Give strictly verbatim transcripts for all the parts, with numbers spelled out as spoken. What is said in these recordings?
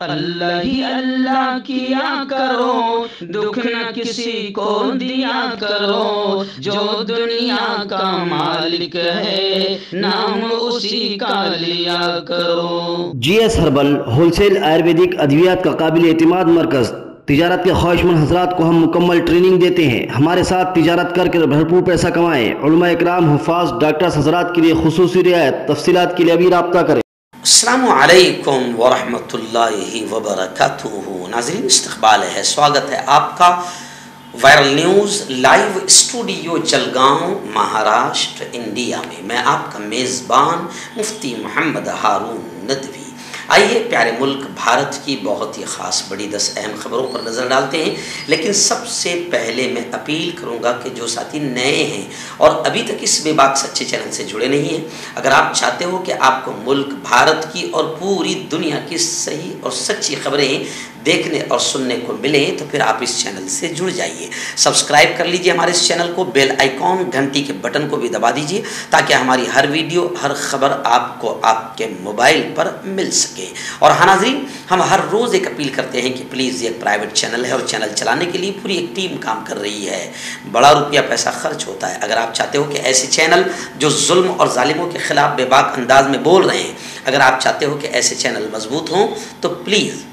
اللہ ہی اللہ کیا کرو، دکھ نہ کسی کو دیا کرو، جو دنیا کا مالک ہے نام اسی کا لیا کرو۔ G S herbal wholesale Ayurvedic ادویات کا قابل اعتماد مرکز۔ تجارت کے خواہش مند حضرات کو ہم مکمل ٹریننگ دیتے ہیں۔ ہمارے ساتھ تجارت کر کے بھرپور پیسہ کمائیں۔ علماء اکرام، حفاظ، ڈاکٹرز حضرات کے لیے خصوصی رعایت۔ تفصیلات کے لیے ابھی رابطہ کریں۔ السلام علیکم ورحمۃ اللہ وبرکاتہ۔ ناظرین، استقبال ہے، سواگت ہے آپ کا viral news live studio Jalgaon, Maharashtra, India میں۔ میں آپ کا میزبان مفتی محمد ہارون ندوی۔ آئیے پیارے ملک بھارت کی بہت ہی خاص بڑی دس اہم خبروں پر نظر ڈالتے ہیں، لیکن سب سے پہلے میں اپیل کروں گا کہ جو ساتھی نئے ہیں اور ابھی تک اس بے باک سچے چینل سے جڑے نہیں ہیں، اگر آپ چاہتے ہو کہ آپ کو ملک بھارت کی اور پوری دنیا کی صحیح اور سچی خبریں دیکھنے اور سننے کو ملیں تو پھر آپ اس چینل سے جڑ جائیے۔ سبسکرائب کر لیجئے ہمارے اس چینل کو، بیل آئیکن گھنٹی کے بٹن کو بھی دبا دیجئے تاکہ ہماری ہر ویڈیو، ہر خبر آپ کو آپ کے موبائل پر مل سکے۔ اور ہاں ناظرین، ہم ہر روز ایک اپیل کرتے ہیں کہ پلیز یہ ایک پرائیویٹ چینل ہے اور چینل چلانے کے لیے پوری ایک ٹیم کام کر رہی ہے، بڑا روپیہ پیسہ خرچ ہوتا ہے۔ اگر آپ چاہتے ہو کہ ایسے چینل جو ظلم اور ظالموں کے خلاف بے باک انداز میں بول رہے ہیں، اگر آپ چاہتے ہو کہ ایسے چینل مضبوط ہوں تو پلیز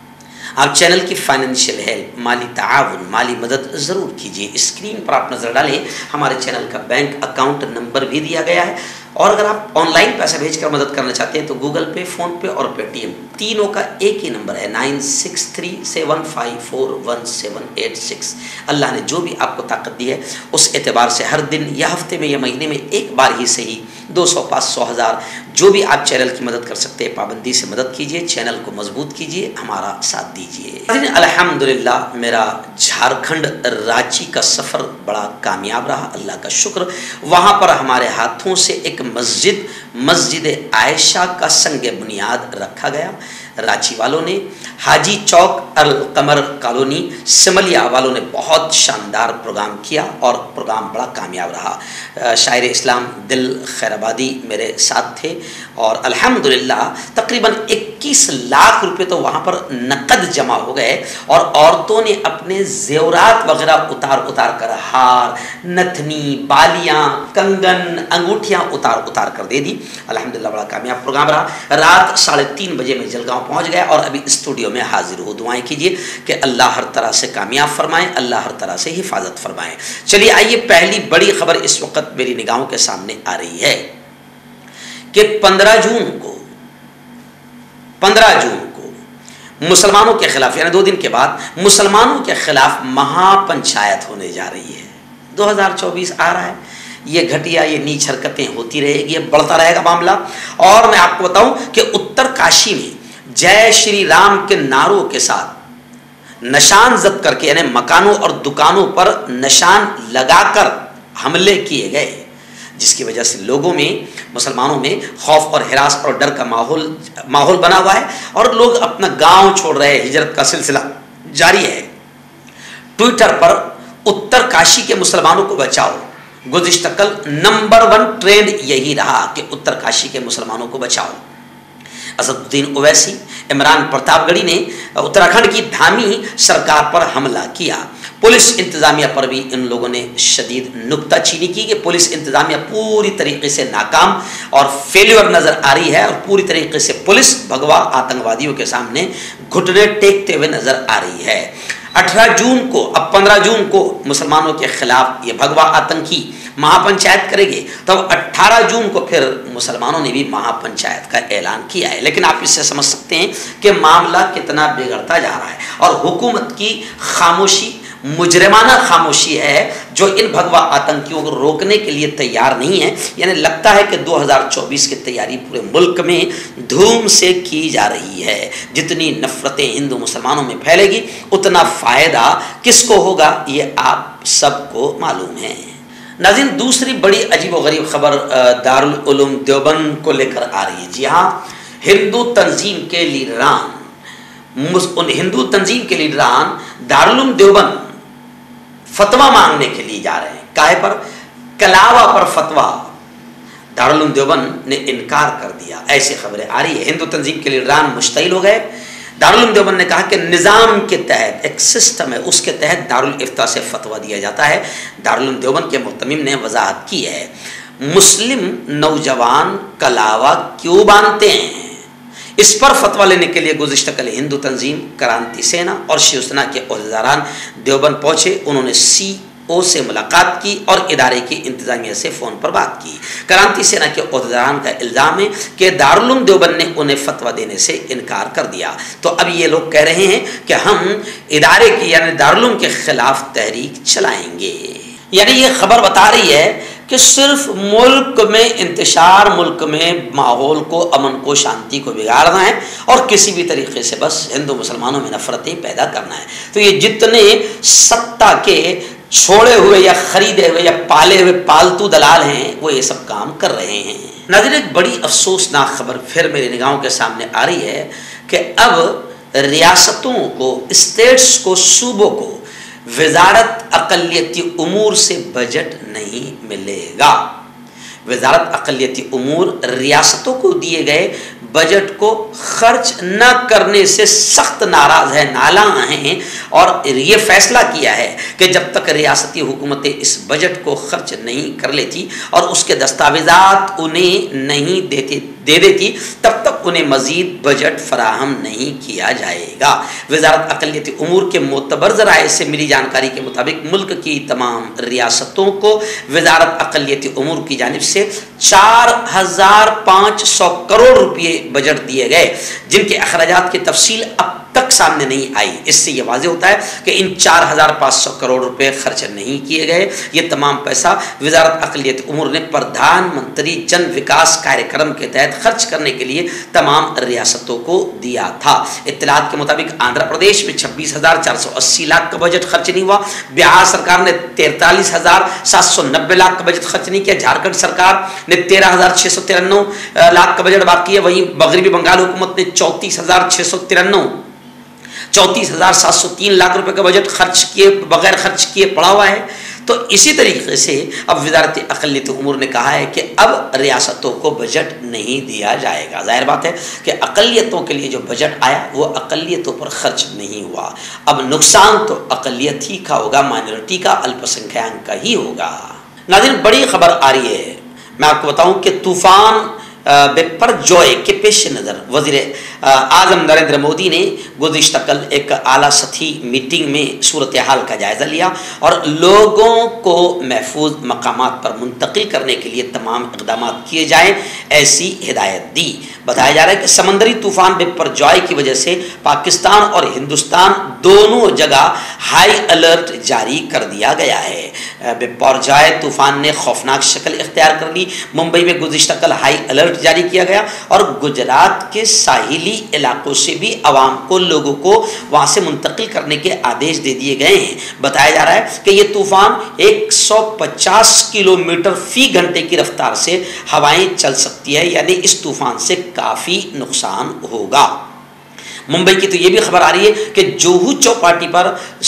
آپ چینل کی فائنینشیل ہیلپ، مالی تعاون، مالی مدد ضرور کیجیے۔ اسکرین پر آپ نظر ڈالیں، ہمارے چینل کا بینک اکاؤنٹ نمبر بھی دیا گیا ہے، اور اگر آپ آن لائن پیسہ بھیج کر مدد کرنا چاہتے ہیں تو گوگل پے، فون پے اور پے ٹی ایم تینوں کا ایک ہی نمبر ہے، nine six three seven five four one seven eight six. Allah نے جو بھی آپ کو طاقت دی ہے اس اعتبار سے ہر دن یا ہفتے میں یا مہینے میں ایک بار ہی صحیح دو سو پانچ سو ہزار جو بھی آپ چینل کی مدد کر سکتے ہیں پابندی سے مدد کیجیے، چینل کو مضبوط کیجیے، ہمارا ساتھ دیجیے۔ الحمدللہ میرا جھارکھنڈ رانچی کا سفر بڑا کامیاب رہا، اللہ کا شکر۔ وہاں پر ہمارے ہاتھوں سے ایک مسجد مسجد عائشہ کا سنگ بنیاد رکھا گیا۔ رانچی والوں نے، حاجی چوک القمر کالونی سملیا والوں نے بہت شاندار پروگرام کیا اور پروگرام بڑا کامیاب رہا۔ شاعر اسلام دل خیرآبادی میرے ساتھ تھے اور الحمدللہ تقریباً اکیس لاکھ روپے تو وہاں پر نقد جمع ہو گئے، اور عورتوں نے اپنے زیورات وغیرہ اتار اتار کر، ہار، نتھنی، بالیاں، کنگن، انگوٹھیاں اتار اتار کر دے دی۔ الحمدللہ بڑا کامیاب پروگرام رہا۔ رات ساڑھے تین بجے میں جلگاؤں پہنچ گیا اور ابھی اسٹوڈیو میں حاضر ہو۔ دعائیں کیجیے کہ اللہ ہر طرح سے کامیاب فرمائیں، اللہ ہر طرح سے حفاظت فرمائیں۔ چلیے آئیے، پہلی بڑی خبر اس وقت میری نگاہوں کے سامنے آ رہی ہے کہ پندرہ جون کو پندرہ جون کو مسلمانوں کے خلاف، یعنی دو دن کے بعد مسلمانوں کے خلاف مہا پنچایت ہونے جا رہی ہے۔ دو ہزار چوبیس آ رہا ہے، یہ گھٹیا، یہ نیچ حرکتیں ہوتی رہے گی، یہ بڑھتا رہے گا معاملہ۔ اور میں آپ کو بتاؤں کہ اتر کاشی میں جے شری رام کے نعروں کے ساتھ نشان زد کر کے، یعنی مکانوں اور دکانوں پر نشان لگا کر حملے کیے گئے، جس کی وجہ سے لوگوں میں، مسلمانوں میں خوف اور ہراس اور ڈر کا ماحول ماحول بنا ہوا ہے، اور لوگ اپنا گاؤں چھوڑ رہے ہیں، ہجرت کا سلسلہ جاری ہے۔ ٹویٹر پر اتر کاشی کے مسلمانوں کو بچاؤ، گزشتہ کل نمبر ون ٹرینڈ یہی رہا کہ اتر کاشی کے مسلمانوں کو بچاؤ۔ اسد الدین اویسی، عمران پرتاپ گڑھی نے اتراکھنڈ کی دھامی سرکار پر حملہ کیا۔ پولیس انتظامیہ پر بھی ان لوگوں نے شدید نکتہ چینی کی کہ پولیس انتظامیہ پوری طریقے سے ناکام اور فیلیور نظر آ رہی ہے، اور پوری طریقے سے پولیس بھگوا آتنکوادیوں کے سامنے گھٹنے ٹیکتے ہوئے نظر آ رہی ہے۔ اٹھارہ جون کو، اب پندرہ جون کو مسلمانوں کے خلاف یہ بھگوا آتنکی مہا پنچایت کرے گی، تب اٹھارہ جون کو پھر مسلمانوں نے بھی مہا پنچایت کا اعلان کیا ہے۔ لیکن آپ اس سے سمجھ سکتے ہیں کہ معاملہ کتنا بگڑتا جا رہا ہے، اور حکومت کی خاموشی، مجرمانہ خاموشی ہے جو ان بھگوا آتنکیوں کو روکنے کے لیے تیار نہیں ہے۔ یعنی لگتا ہے کہ دو ہزار چوبیس کی تیاری پورے ملک میں دھوم سے کی جا رہی ہے۔ جتنی نفرتیں ہندو مسلمانوں میں پھیلے گی اتنا فائدہ کس کو ہوگا، یہ آپ سب کو معلوم ہے۔ ناظرین، دوسری بڑی عجیب و غریب خبر دارالعلوم دیوبند کو لے کر آ رہی ہے۔ جی ہاں، ہندو تنظیم کے لیڈران ان ہندو تنظیم کے لیڈران دارالعلوم دیوبند فتویٰ مانگنے کے لیے جا رہے ہیں۔ کاہے پر؟ کلاوہ پر فتویٰ۔ دارالعلوم دیوبند نے انکار کر دیا، ایسی خبریں آ رہی ہے۔ ہندو تنظیم کے لیڈران مشتعل ہو گئے، دارالعلوم دیوبند نے کہا کہ نظام کے تحت ایک سسٹم ہے، اس کے تحت دارالفتاء سے فتویٰ دیا جاتا ہے۔ دارالعلوم دیوبند کے محتمم نے وضاحت کی ہے، مسلم نوجوان کلاوہ کیوں باندھتے ہیں، اس پر فتویٰ لینے کے لیے گزشتہ کل ہندو تنظیم کرانتی سینا اور شیو سینا کے عہدیداران دیوبند پہنچے۔ انہوں نے سی او سے ملاقات کی اور ادارے کی انتظامیہ سے فون پر بات کی۔ کرانتی سینا کے عہدیداران کا الزام ہے کہ دارالعلوم دیوبند نے انہیں فتویٰ دینے سے انکار کر دیا، تو اب یہ لوگ کہہ رہے ہیں کہ ہم ادارے کی یعنی دارالعلوم کے خلاف تحریک چلائیں گے۔ یعنی یہ خبر بتا رہی ہے کہ صرف ملک میں انتشار، ملک میں ماحول کو، امن کو، شانتی کو بگاڑنا ہے اور کسی بھی طریقے سے بس ہندو مسلمانوں میں نفرتیں پیدا کرنا ہے۔ تو یہ جتنے سطح کے چھوڑے ہوئے یا خریدے ہوئے یا پالے ہوئے پالتو دلال ہیں وہ یہ سب کام کر رہے ہیں۔ ناظرین، ایک بڑی افسوسناک خبر پھر میری نگاہوں کے سامنے آ رہی ہے کہ اب ریاستوں کو، اسٹیٹس کو، صوبوں کو وزارت اقلیتی امور سے بجٹ نہیں ملے گا۔ وزارت اقلیتی امور ریاستوں کو دیے گئے بجٹ کو خرچ نہ کرنے سے سخت ناراض ہے، نالاں ہیں، اور یہ فیصلہ کیا ہے کہ جب تک ریاستی حکومتیں اس بجٹ کو خرچ نہیں کر لیتی اور اس کے دستاویزات انہیں نہیں دیتے دے دیتی تب تک انہیں مزید بجٹ فراہم نہیں کیا جائے گا۔ وزارت اقلیتی امور کے معتبر ذرائع سے ملی جانکاری کے مطابق ملک کی تمام ریاستوں کو وزارت اقلیتی امور کی جانب سے چار ہزار پانچ سو کروڑ روپے بجٹ دیے گئے، جن کے اخراجات کی تفصیل اب تک سامنے نہیں آئی۔ اس سے یہ واضح ہوتا ہے کہ ان چار ہزار پانچ سو کروڑ روپے خرچ نہیں کیے گئے۔ یہ تمام پیسہ وزارت اقلیت امور نے پردھان منتری جن وکاس کاریہ کے تحت خرچ کرنے کے لیے تمام ریاستوں کو دیا تھا۔ اطلاعات کے مطابق آندھرا پردیش میں چھبیس ہزار چار سو اسی لاکھ کا بجٹ خرچ نہیں ہوا، بہار سرکار نے تینتالیس ہزار سات سو نبے لاکھ کا بجٹ خرچ نہیں کیا، جھارکھنڈ سرکار نے تیرہ ہزار چھ سو ترانوے لاکھ کا بجٹ باقی ہے، وہیں مغربی بنگال حکومت نے چونتیس ہزار چھ سو ترانوے چونتیس ہزار سات سو تین لاکھ روپے کا بجٹ خرچ کیے بغیر خرچ کیے پڑا ہوا ہے۔ تو اسی طریقے سے اب وزارت اقلیت امور نے کہا ہے کہ اب ریاستوں کو بجٹ نہیں دیا جائے گا۔ ظاہر بات ہے کہ اقلیتوں کے لیے جو بجٹ آیا وہ اقلیتوں پر خرچ نہیں ہوا، اب نقصان تو اقلیت ہی کا ہوگا، مائنورٹی کا، الپ سنکھیان کا ہی ہوگا۔ ناظرین، بڑی خبر آ رہی ہے، میں آپ کو بتاؤں کہ طوفان بپر جوئے کے پیش نظر وزیر اعظم نریندر مودی نے گزشتہ کل ایک اعلیٰ سطحی میٹنگ میں صورتحال کا جائزہ لیا اور لوگوں کو محفوظ مقامات پر منتقل کرنے کے لیے تمام اقدامات کیے جائیں ایسی ہدایت دی۔ بتایا جا رہا ہے کہ سمندری طوفان بپر جوئے کی وجہ سے پاکستان اور ہندوستان دونوں جگہ ہائی الرٹ جاری کر دیا گیا ہے۔ بپر جوئے طوفان نے خوفناک شکل اختیار کر لی۔ ممبئی میں گزشتہ کل ہائی الرٹ جاری کیا گیا اور گجرات کے ساحلی علاقوں سے بھی عوام کو، لوگوں کو وہاں سے منتقل کرنے کے آدیش دے دیے گئے ہیں۔ بتایا جا رہا ہے کہ یہ طوفان ایک سو پچاس کلومیٹر فی گھنٹے کی رفتار سے ہوائیں چل سکتی ہے، یعنی اس طوفان سے کافی نقصان ہوگا۔ ممبئی کی تو یہ بھی خبر آ رہی ہے کہ جوہو چوپاٹی پر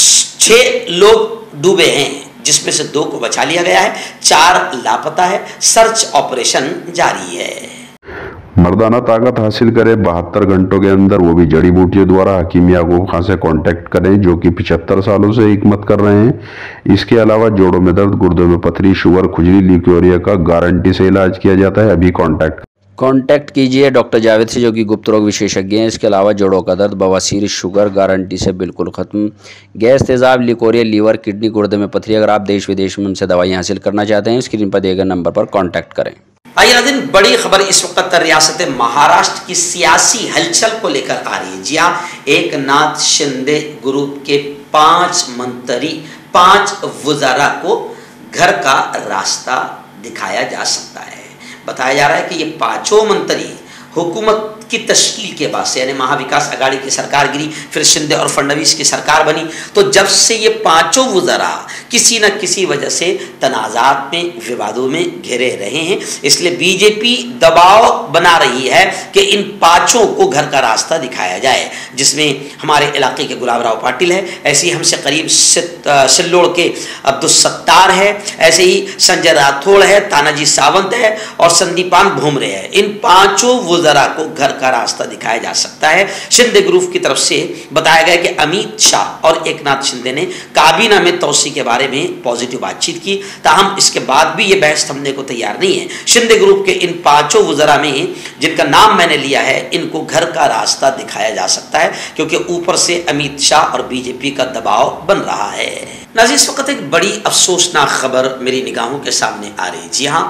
چھ لوگ ڈوبے ہیں، جس میں سے دو کو بچا لیا گیا ہے، چار لاپتہ ہے، سرچ آپریشن جاری ہے۔ مردانہ طاقت حاصل کرے بہتر گھنٹوں کے اندر، وہ بھی جڑی بوٹیوں دوارا، حکیم یعقوب خان سے کانٹیکٹ کریں جو کہ پچہتر سالوں سے حکمت کر رہے ہیں۔ اس کے علاوہ جوڑوں میں درد، گردوں میں پتھری، شوگر، کھجلی، لیکوریا کا گارنٹی سے علاج کیا جاتا ہے۔ ابھی کانٹیکٹ کانٹیکٹ کیجئے ڈاکٹر جاوید سے جو کہ گپت روگ وشیشجঞ ہیں۔ اس کے علاوہ جوڑوں کا درد، بواسیر، شوگر گارنٹی سے بالکل ختم، گیس، تیزاب، لیکوریا، لیور، کڈنی، گردے میں پتھری۔ اگر آپ دیش ودیش میں ان سے دوائیں حاصل کرنا چاہتے ہیں اسکرین پر دیے گئے نمبر پر کانٹیکٹ کریں۔ آئیے ناظرین، بڑی خبر اس وقت ریاست مہاراشٹر کی سیاسی ہلچل کو لے کر آ رہی ہے۔ جی ہاں، ایک ناتھ شندے گروپ کے پانچ منتری، پانچ وزراء کو گھر کا راستہ دکھایا جا سکتا ہے۔ بتایا جا رہا ہے کہ یہ پانچوں منتری حکومت کی تشکیل کے بعد سے، یعنی مہا وکاس اگاڑی کی سرکار گری، پھر شندے اور فڈنویس کی سرکار بنی، تو جب سے یہ پانچوں وزراء کسی نہ کسی وجہ سے تنازعات میں، ووادوں میں گھرے رہے ہیں، اس لیے بی جے پی دباؤ بنا رہی ہے کہ ان پانچوں کو گھر کا راستہ دکھایا جائے، جس میں ہمارے علاقے کے گلاب راؤ پاٹل ہے، ایسے ہی ہم سے قریب سلوڑ کے عبدالستار ہے، ایسے ہی سنجے راتھوڑ ہے، تاناجی ساونت ہے اور سندیپان بھومرے ہے۔ ان پانچوں وزراء کو گھر کا راستہ دکھایا جا سکتا ہے۔ شندے گروپ کی طرف سے بتایا گیا کہ امیت شاہ اور ایک ناتھ شندے نے کابینہ میں توسیع کے بارے میں پازیٹیو بات چیت کی، تاہم اس کے بعد بھی یہ بحث تھمنے کو تیار نہیں ہے۔ شندے گروپ کے ان پانچوں وزراء میں جن کا نام میں نے لیا ہے، ان کو گھر کا راستہ دکھایا جا سکتا ہے کیونکہ اوپر سے امیت شاہ اور بی جے پی کا دباؤ بن رہا ہے۔ ناظرین، اس وقت ایک بڑی افسوسناک خبر میری نگاہوں کے سامنے آ رہی ہے۔ جی ہاں،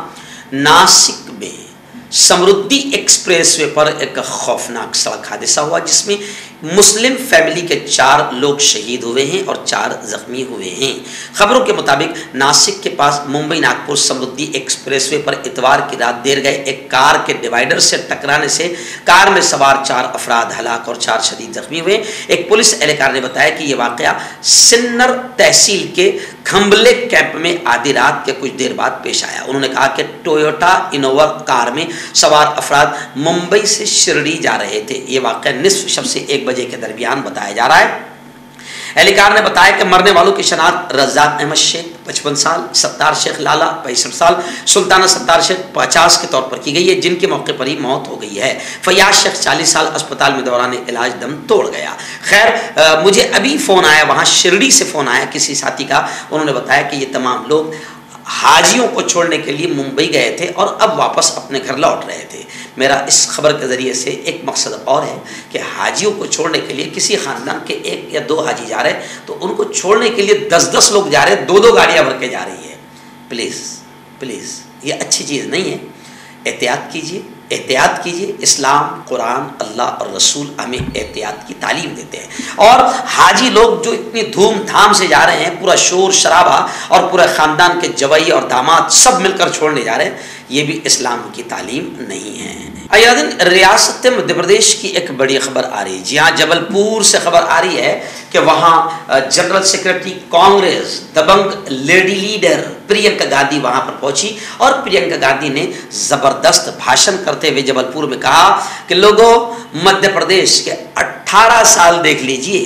ناسک میں سمردھی ایکسپریس وے پر ایک خوفناک سڑک حادثہ ہوا جس میں مسلم فیملی کے چار لوگ شہید ہوئے ہیں اور چار زخمی ہوئے ہیں۔ خبروں کے مطابق ناسک کے پاس ممبئی ناگپور سمردھی ایکسپریس وے پر اتوار کی رات دیر گئے ایک کار کے ڈیوائیڈر سے ٹکرانے سے کار میں سوار چار افراد ہلاک اور چار شدید زخمی ہوئے۔ ایک پولیس اہلکار نے بتایا کہ یہ واقعہ سنر تحصیل کے کھمبلے کیمپ میں آدھی رات کے کچھ دیر بعد پیش آیا۔ انہوں نے کہا کہ ٹویوٹا انووا کار میں سوار افراد ممبئی سے شرڑی جا رہے تھے۔ یہ واقعہ نصف شب سے ایک بجے کے درمیان بتایا جا رہا ہے۔ اہلکار نے بتایا کہ مرنے والوں کی شناخت رزاق احمد شیخ پچپن سال، ستار شیخ لالا پینسٹھ سال، سلطانہ ستار شیخ پچاس کے طور پر کی گئی ہے جن کے موقع پر ہی موت ہو گئی ہے۔ فیاض شیخ چالیس سال اسپتال میں دوران علاج دم توڑ گیا۔ خیر، مجھے ابھی فون آیا، وہاں شرڑی سے فون آیا کسی ساتھی کا، انہوں نے بتایا کہ یہ تمام لوگ حاجیوں کو چھوڑنے کے لیے ممبئی گئے تھے اور اب واپس اپنے گھر لوٹ رہے تھے۔ میرا اس خبر کے ذریعے سے ایک مقصد اور ہے کہ حاجیوں کو چھوڑنے کے لیے کسی خاندان کے ایک یا دو حاجی جا رہے ہیں تو ان کو چھوڑنے کے لیے دس دس لوگ جا رہے ہیں، دو دو گاڑیاں بھر کے جا رہی ہے۔ پلیز پلیز یہ اچھی چیز نہیں ہے، احتیاط کیجیے، احتیاط کیجیے۔ اسلام، قرآن، اللہ اور رسول ہمیں احتیاط کی تعلیم دیتے ہیں، اور حاجی لوگ جو اتنی دھوم دھام سے جا رہے ہیں، پورا شور شرابہ اور پورے خاندان کے جوائی اور داماد سب مل کر چھوڑنے جا رہے ہیں، یہ بھی اسلام کی تعلیم نہیں ہے۔ ایادن ریاست مدھیہ پردیش کی ایک بڑی خبر آ رہی ہے۔ جی ہاں، جبل پور سے خبر آ رہی ہے کہ وہاں جنرل سیکرٹری کانگریس دبنگ لیڈی لیڈر پرینکا گاندھی وہاں پر پہنچی اور پرینکا گاندھی نے زبردست بھاشن کرتے ہوئے جبل پور میں کہا کہ لوگوں، مدھیہ پردیش کے اٹھارہ سال دیکھ لیجئے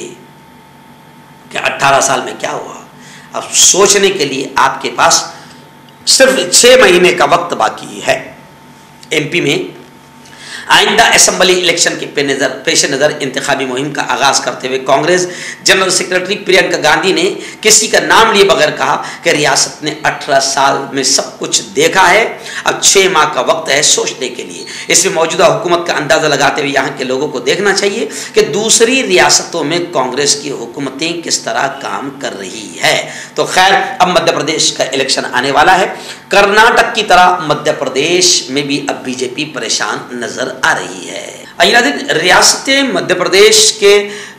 کہ اٹھارہ سال میں کیا ہوا۔ اب سوچنے کے لیے آپ کے پاس صرف چھ مہینے کا وقت باقی ہے۔ ایم پی میں آئندہ اسمبلی الیکشن کے پیش نظر انتخابی مہم کا آغاز کرتے ہوئے کانگریس جنرل سیکرٹری پرینکا گاندھی نے کسی کا نام لیے بغیر کہا کہ ریاست نے اٹھارہ سال میں سب کچھ دیکھا ہے، اب چھ ماہ کا وقت ہے سوچنے کے لیے۔ اس میں موجودہ حکومت کا اندازہ لگاتے ہوئے یہاں کے لوگوں کو دیکھنا چاہیے کہ دوسری ریاستوں میں کانگریس کی حکومتیں کس طرح کام کر رہی ہے۔ تو خیر، اب مدھیہ پردیش کا الیکشن آنے والا ہے۔ کرناٹک کی طرح مدھیہ پردیش میں بھی اب بی جے پی پریشان نظر آ رہی ہے۔ ریاست مدھیہ پردیش کے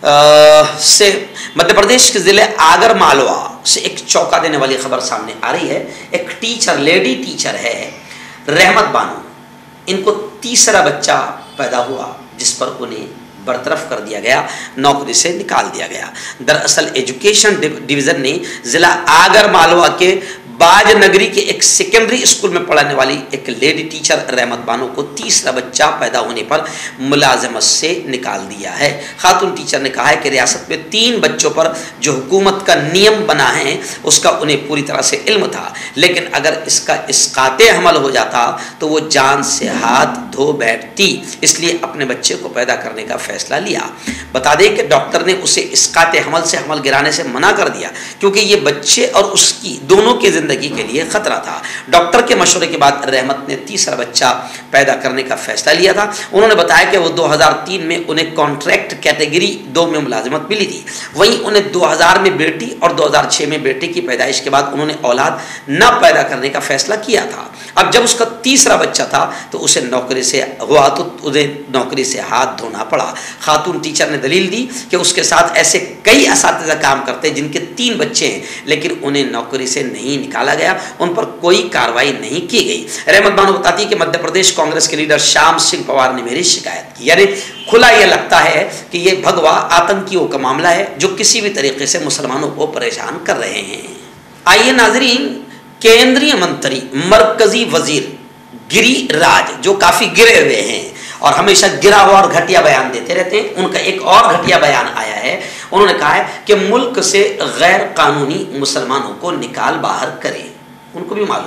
سے مدھیہ پردیش کے ضلع آگر مالوا سے ایک چونکا دینے والی خبر سامنے آ رہی ہے۔ ایک ٹیچر، لیڈی ٹیچر ہے رحمت بانو، ان کو تیسرا بچہ پیدا ہوا جس پر انہیں برطرف کر دیا گیا، نوکری سے نکال دیا گیا۔ دراصل ایجوکیشن ڈویژن نے ضلع آگر مالوا کے باج نگری کے ایک سیکنڈری اسکول میں پڑھانے والی ایک لیڈی ٹیچر رحمت بانو کو تیسرا بچہ پیدا ہونے پر ملازمت سے نکال دیا ہے۔ خاتون ٹیچر نے کہا ہے کہ ریاست میں تین بچوں پر جو حکومت کا نیم بنا ہے اس کا انہیں پوری طرح سے علم تھا، لیکن اگر اس کا اسقاط حمل ہو جاتا تو وہ جان سے ہاتھ دھو بیٹھتی، اس لیے اپنے بچے کو پیدا کرنے کا فیصلہ لیا۔ بتا دیں کہ ڈاکٹر نے اسے اسقاط حمل سے حمل گرانے سے منع کر دیا کیونکہ یہ بچے اور اس کی دونوں کے زندگی کے لیے خطرہ تھا۔ ڈاکٹر کے مشورے کے بعد رحمت نے تیسرا بچہ پیدا کرنے کا فیصلہ لیا تھا۔ انہوں نے بتایا کہ وہ دو ہزار تین میں انہیں کانٹریکٹ کیٹیگری دو میں ملازمت ملی تھی، وہیں انہیں دو ہزار میں بیٹی اور دو ہزار چھ میں بیٹے کی پیدائش کے بعد انہوں نے اولاد نہ پیدا کرنے کا فیصلہ کیا تھا۔ اب جب اس کا تیسرا بچہ تھا تو اسے نوکری سے ہوا تو انہیں نوکری سے ہاتھ دھونا پڑا۔ خاتون ٹیچر نے دلیل دی کہ اس کے ساتھ ایسے کئی اساتذہ کام کرتے جن کے تین بچے ہیں لیکن انہیں نوکری سے نہیں نکالا گیا، ان پر کوئی کارروائی نہیں کی گئی۔ رحمت بانو بتاتی ہے کہ مدھیہ پردیش کانگریس کے لیڈر شام سنگھ پوار نے میری شکایت کی، یعنی کھلا یہ لگتا ہے کہ یہ بھگوا آتنکیوں کا معاملہ ہے جو کسی بھی طریقے سے مسلمانوں کو پریشان کر رہے ہیں۔ آئیے ناظرین، کیندری منتری مرکزی وزیر گری راج جو کافی گرے ہوئے ہیں اور ہمیشہ گرا ہوا اور گھٹیا بیان دیتے رہتے ہیں، ان کا ایک اور گھٹیا بیان آیا ہے۔ انہوں نے کہا ہے کہ ملک سے غیر قانونی مسلمانوں کو نکال باہر کریں۔ ان کو بھی معلوم ہے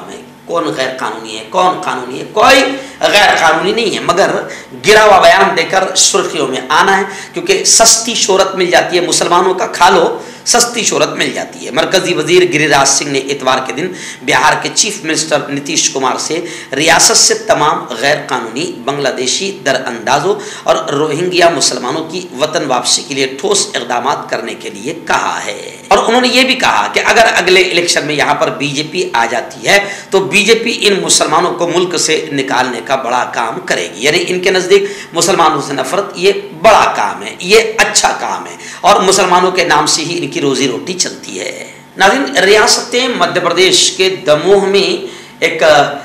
کون غیر قانونی ہے، کون قانونی ہے؟ کوئی غیر قانونی نہیں ہے، مگر گرا ہوا بیان دے کر سرخیوں میں آنا ہے، کیونکہ سستی شہرت مل جاتی ہے، مسلمانوں کا کھا لو سستی شہرت مل جاتی ہے۔ مرکزی وزیر گری راج سنگھ نے اتوار کے دن بہار کے چیف منسٹر نتیش کمار سے ریاست سے تمام غیر قانونی بنگلہ دیشی در اندازوں اور روہنگیا مسلمانوں کی وطن واپسی کے لیے ٹھوس اقدامات کرنے کے لیے کہا ہے، اور انہوں نے یہ بھی کہا کہ اگر اگلے الیکشن میں یہاں پر بی جے پی آ جاتی ہے تو بی جے پی ان مسلمانوں کو ملک سے نکالنے کا بڑا کام کرے گی، یعنی ان کے نزدیک مسلمانوں سے نفرت یہ بڑا کام ہے، یہ اچھا کام ہے، اور مسلمانوں کے نام سے ہی ان کی روزی روٹی چلتی ہے۔ ناظرین، ریاست مدھیہ پردیش کے دموہ میں ایک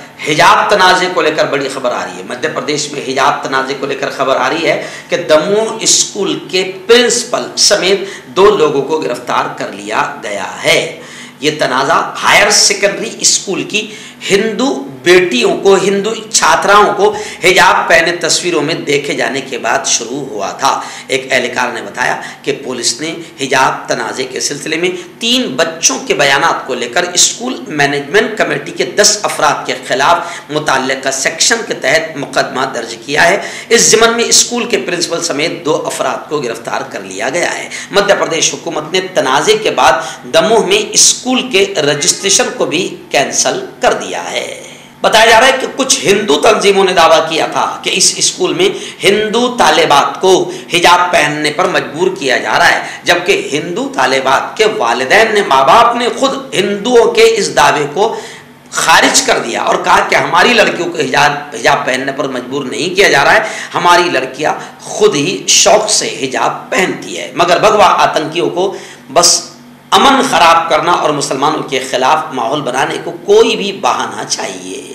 حجاب تنازع کو لے کر بڑی خبر آ رہی ہے۔ مدھیہ پردیش میں حجاب تنازع کو لے کر خبر آ رہی ہے کہ دموہ اسکول کے پرنسپل سمیت دو لوگوں کو گرفتار کر لیا گیا ہے۔ یہ تنازع ہائر سیکنڈری اسکول کی ہندو بیٹیوں کو، ہندو چھاتراؤں کو حجاب پہنے تصویروں میں دیکھے جانے کے بعد شروع ہوا تھا۔ ایک اہلکار نے بتایا کہ پولیس نے حجاب تنازع کے سلسلے میں تین بچوں کے بیانات کو لے کر اسکول مینجمنٹ کمیٹی کے دس افراد کے خلاف متعلقہ سیکشن کے تحت مقدمہ درج کیا ہے۔ اس ضمن میں اسکول کے پرنسپل سمیت دو افراد کو گرفتار کر لیا گیا ہے۔ مدھیہ پردیش حکومت نے تنازع کے بعد دموہ میں اسکول کے رجسٹریشن کو بھی کینسل کر دیا ہے۔ بتایا جا رہا ہے کہ کچھ ہندو تنظیموں نے دعویٰ کیا تھا کہ اس اسکول میں ہندو طالبات کو حجاب پہننے پر مجبور کیا جا رہا ہے، جبکہ ہندو طالبات کے والدین نے، ماں باپ نے خود ہندوؤں کے اس دعوے کو خارج کر دیا اور کہا کہ ہماری لڑکیوں کو حجاب حجاب پہننے پر مجبور نہیں کیا جا رہا ہے، ہماری لڑکیاں خود ہی شوق سے حجاب پہنتی ہے۔ مگر بھگوا آتنکیوں کو بس امن خراب کرنا اور مسلمانوں کے خلاف ماحول بنانے کو کوئی بھی بہانہ چاہیے۔